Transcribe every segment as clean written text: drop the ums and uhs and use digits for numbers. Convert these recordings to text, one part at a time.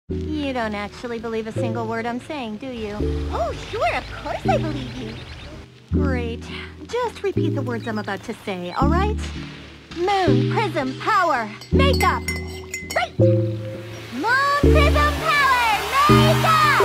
You don't actually believe a single word I'm saying, do you? Oh, sure, of course I believe you. Great. Just repeat the words I'm about to say, all right? Moon, prism, power, makeup! Right! Moon, prism, power, makeup!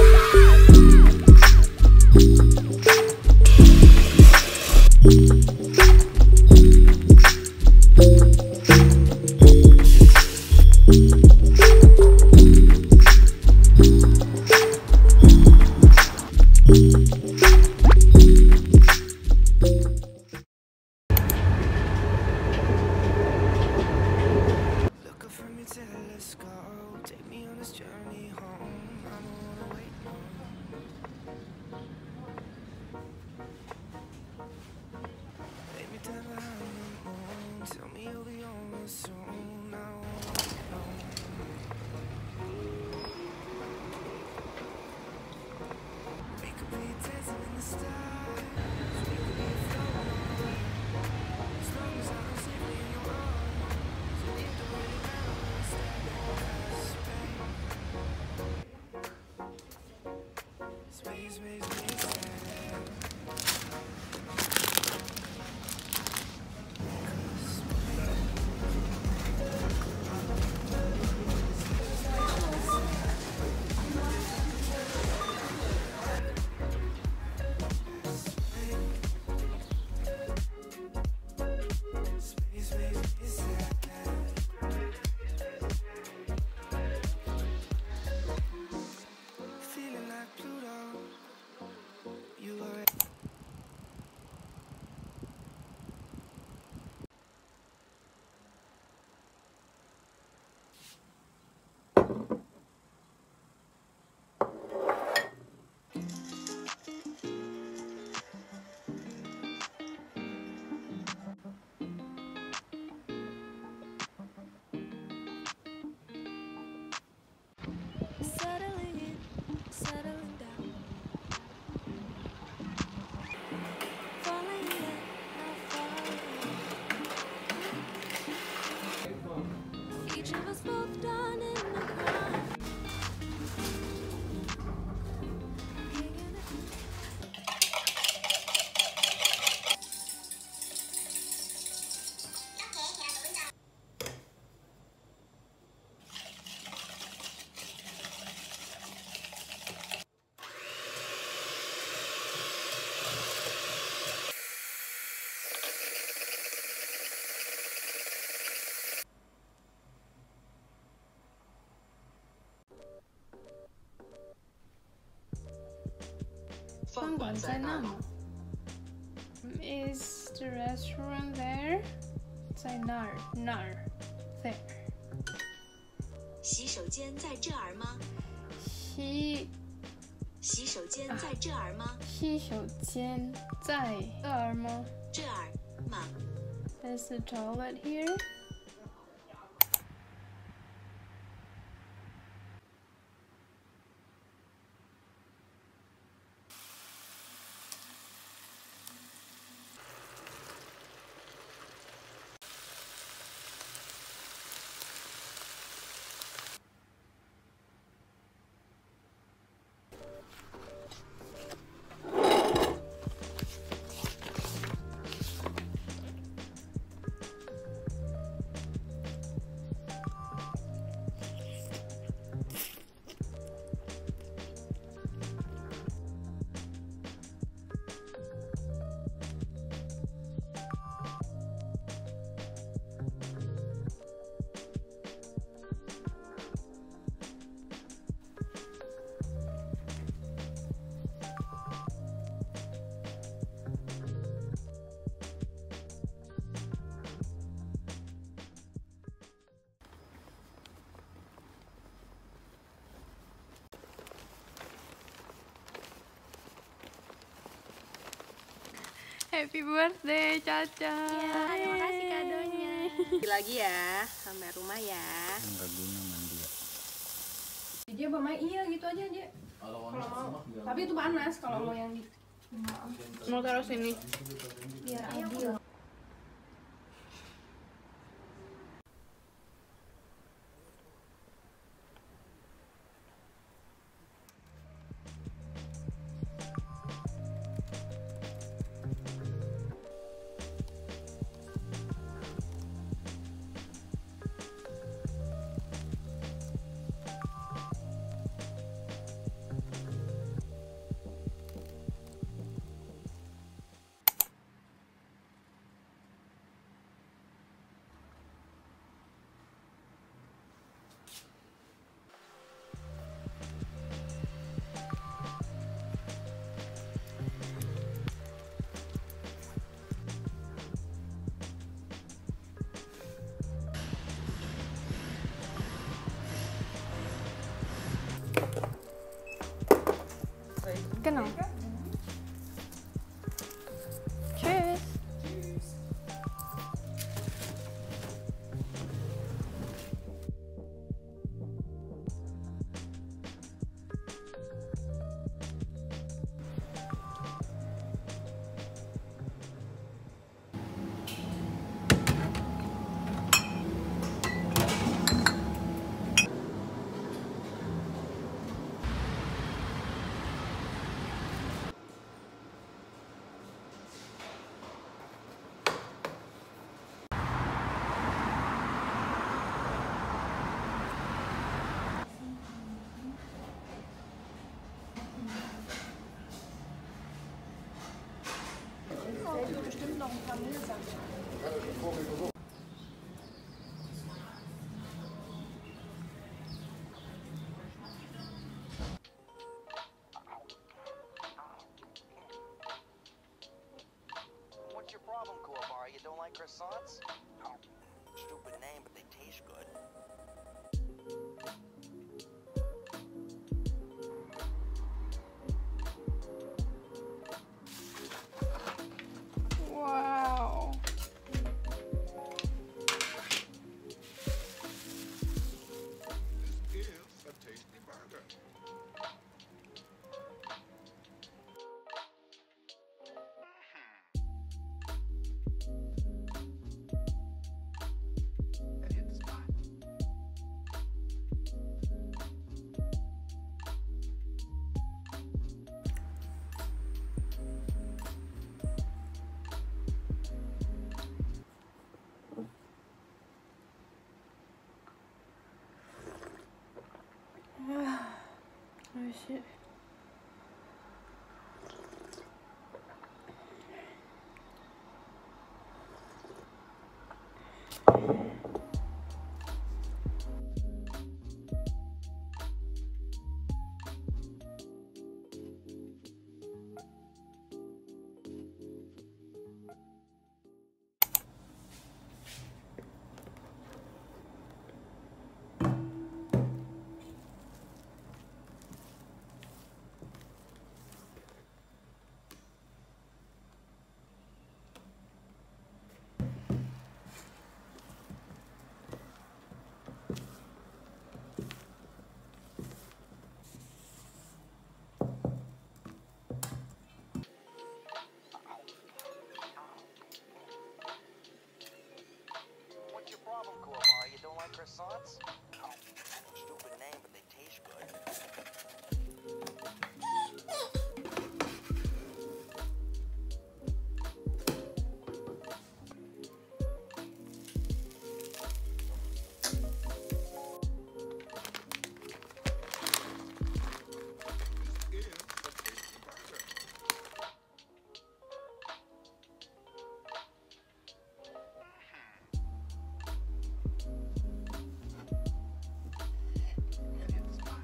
Settling down, falling in, not falling in. Each of us both done in the crime. Is the restaurant there? 在那儿，那儿 there. 洗手间在这儿吗？洗手间在这儿吗？ 洗手间在这儿吗？ 这儿吗？ Is the toilet here? Happy birthday, Caca. Ya, terima kasih kadonya. Lagi ya, sampai rumah ya. Enggak guna mandi ya. Dia bermain iya gitu aja dia. Kalau mau. Tapi itu panas kalau mau yang di. Mau taruh sini. Biar adil. Genau. Tschüss. Bestimmt noch ein paar Mehlsachen. What's your problem, Kuwabara? You don't like croissants? Stupid name, but they taste good. Wow. This is a tasty burger. And hit the spot. Oh shit. What's your problem, Kuwabara? You don't like croissants? Stupid name, but they taste good. This is a tasty burger. And hit the spot.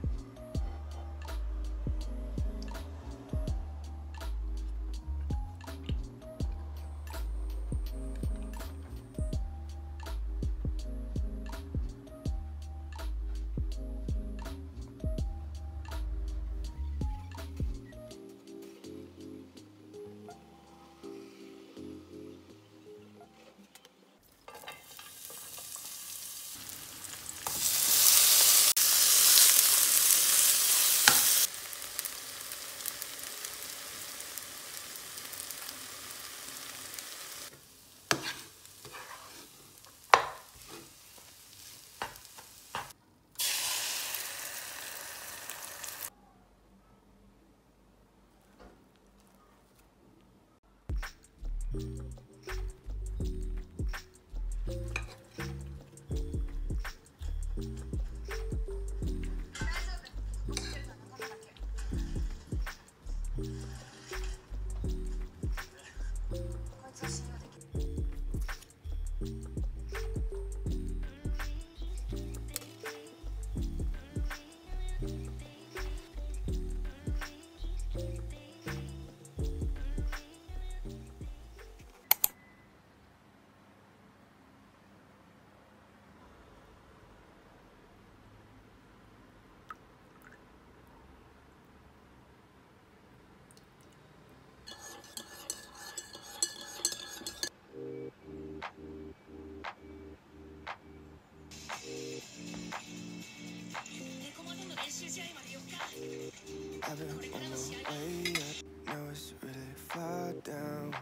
I've been on my way up, now it's really far down.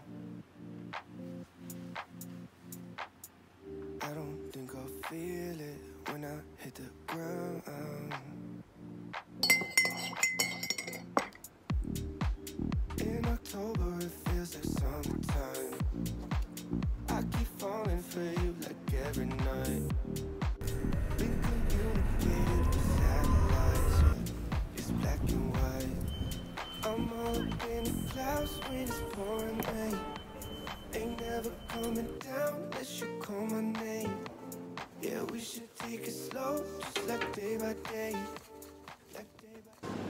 I don't think I'll feel it when I hit the ground. In October it feels like summertime. I keep falling for you like every night. We communicated with satellites, yeah. It's black and white. I'm all up in the clouds when it's pouring rain. Ain't never coming down unless you call my name. Yeah, we should take it slow, just like day by day. Like day by day.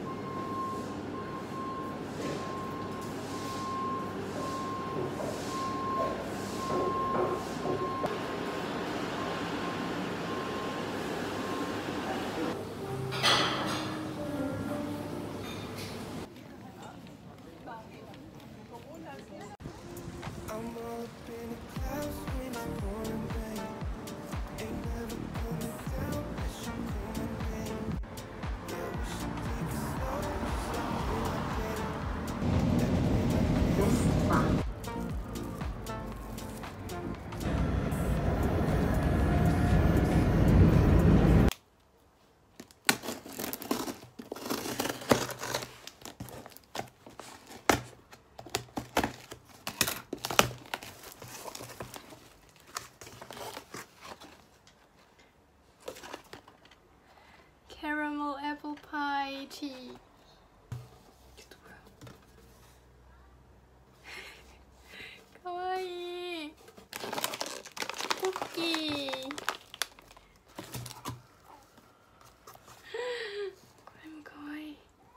I'm all up in the clouds when it's pouring rain. Ain't never coming down unless you call my name. Yeah, we should take it slow, just like day by day. Caramel apple pie tea. Kawaii. Cookie. これも可愛い。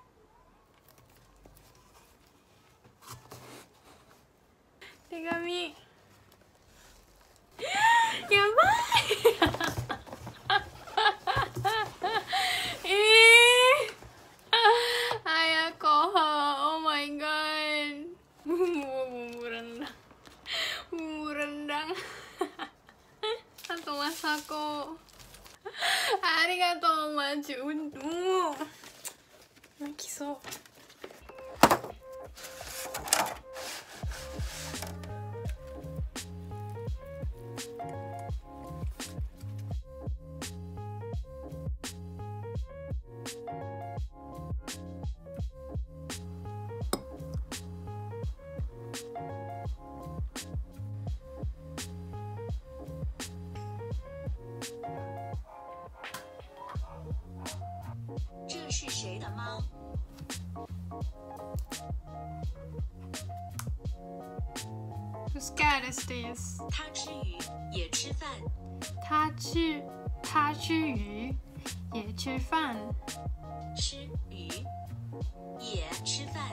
手紙。やばい。Oh my god. Bumbu rendang. Bumbu rendang. Atau masako. Arigatou maju.泣きそう。 这是谁的猫？ Whose cat is this? 它吃鱼也吃饭。 他吃鱼也吃饭。 吃鱼也吃饭。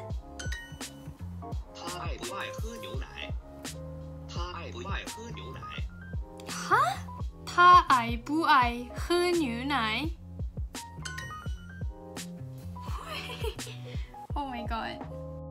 他爱不爱喝牛奶？他爱不爱喝牛奶？ 哈？他爱不爱喝牛奶？ Oh my god.